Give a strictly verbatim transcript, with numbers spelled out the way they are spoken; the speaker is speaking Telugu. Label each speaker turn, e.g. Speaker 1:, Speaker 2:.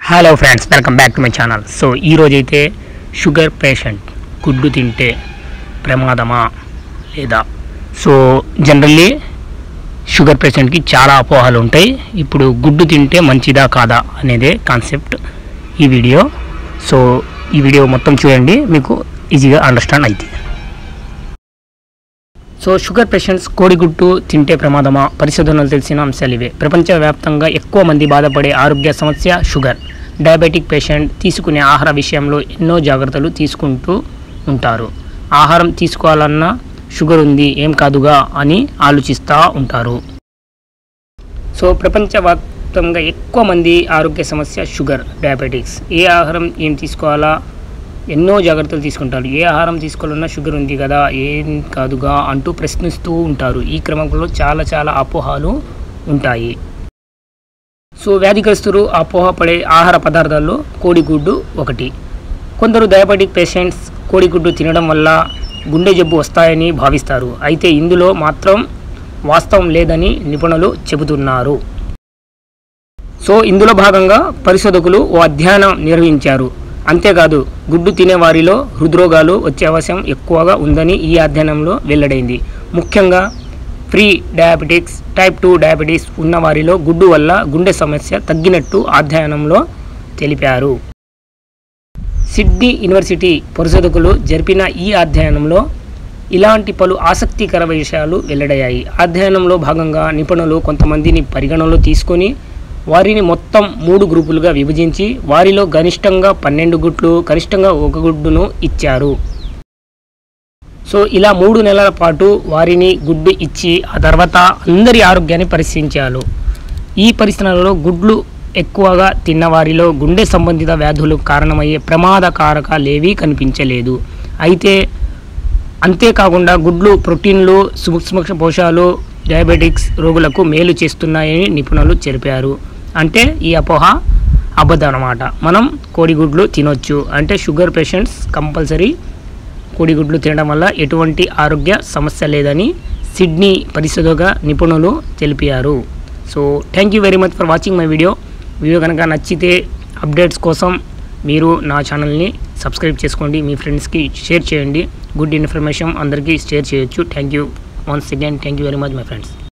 Speaker 1: Hello friends, welcome back to my channel. So ఈరోజైతే షుగర్ పేషెంట్ గుడ్డు తింటే ప్రమాదమా లేదా? సో జనరల్లీ షుగర్ పేషెంట్కి చాలా అపోహలు ఉంటాయి. ఇప్పుడు గుడ్డు తింటే మంచిదా కాదా అనేదే కాన్సెప్ట్ ఈ వీడియో. సో ఈ వీడియో మొత్తం చూడండి, మీకు ఈజీగా అండర్స్టాండ్ అవుతుంది. సో షుగర్ పేషెంట్స్ కోడిగుడ్డు తింటే ప్రమాదమా? పరిశోధనలు తెలిసిన అంశాలు ఇవే. ప్రపంచవ్యాప్తంగా ఎక్కువ మంది బాధపడే ఆరోగ్య సమస్య షుగర్. డయాబెటిక్ పేషెంట్ తీసుకునే ఆహార విషయంలో ఎన్నో జాగ్రత్తలు తీసుకుంటూ ఉంటారు. ఆహారం తీసుకోవాలన్నా షుగర్ ఉంది ఏం కాదుగా అని ఆలోచిస్తూ ఉంటారు. సో ప్రపంచవ్యాప్తంగా ఎక్కువ మంది ఆరోగ్య సమస్య షుగర్, డయాబెటిక్స్. ఏ ఆహారం ఏం తీసుకోవాలా ఎన్నో జాగ్రత్తలు తీసుకుంటారు. ఏ ఆహారం తీసుకోవాలన్నా షుగర్ ఉంది కదా ఏం కాదుగా అంటూ ప్రశ్నిస్తూ ఉంటారు. ఈ క్రమంలో చాలా చాలా అపోహలు ఉంటాయి. సో వ్యాధిగ్రస్తులు అపోహపడే ఆహార పదార్థాల్లో కోడిగుడ్డు ఒకటి. కొందరు డయాబెటిక్ పేషెంట్స్ కోడిగుడ్డు తినడం వల్ల గుండె జబ్బు వస్తాయని భావిస్తారు. అయితే ఇందులో మాత్రం వాస్తవం లేదని నిపుణులు చెబుతున్నారు. సో ఇందులో భాగంగా పరిశోధకులు ఓ అధ్యయనం నిర్వహించారు. అంతేకాదు గుడ్డు తినే వారిలో హృద్రోగాలు వచ్చే అవకాశం ఎక్కువగా ఉందని ఈ అధ్యయనంలో వెల్లడైంది. ముఖ్యంగా pre diabetics, type two diabetes ఉన్న వారిలో గుడ్డు వల్ల గుండె సమస్య తగ్గినట్టు అధ్యయనంలో తెలిపారు. సిడ్నీ యూనివర్సిటీ పరిశోధకులు జరిపిన ఈ అధ్యయనంలో ఇలాంటి పలు ఆసక్తికర విషయాలు వెల్లడయ్యాయి. అధ్యయనంలో భాగంగా నిపుణులు కొంతమందిని పరిగణనలో తీసుకొని వారిని మొత్తం మూడు గ్రూపులుగా విభజించి వారిలో గరిష్టంగా పన్నెండు గుడ్లు, కనిష్టంగా ఒక గుడ్డును ఇచ్చారు. సో ఇలా మూడు నెలల పాటు వారిని గుడ్డు ఇచ్చి ఆ తర్వాత అందరి ఆరోగ్యాన్ని పరిశీలించారు. ఈ పరిస్థితులలో గుడ్లు ఎక్కువగా తిన్న వారిలో గుండె సంబంధిత వ్యాధులు కారణమయ్యే ప్రమాదకారకాలేవీ కనిపించలేదు. అయితే అంతేకాకుండా గుడ్లు ప్రోటీన్లు, సూక్ష్మ పోషకాలు డయాబెటిక్స్ రోగులకు మేలు చేస్తున్నాయని నిపుణులు తెలిపారు. అంటే ఈ అపోహ అబద్ధం అన్నమాట. మనం కోడిగుడ్లు తినొచ్చు అంటే షుగర్ పేషెంట్స్ కంపల్సరీ కోడిగుడ్లు తినడం వల్ల ఎటువంటి ఆరోగ్య సమస్య లేదని సిడ్నీ పరిశోధక నిపుణులు తెలిపారు. So thank you very much for watching my video. Video కనుక నచ్చితే అప్డేట్స్ కోసం మీరు నా ఛానల్ని సబ్స్క్రైబ్ చేసుకోండి, మీ ఫ్రెండ్స్కి షేర్ చేయండి. గుడ్ ఇన్ఫర్మేషన్ అందరికీ షేర్ చేయొచ్చు. Thank you once again. Thank you very much my friends.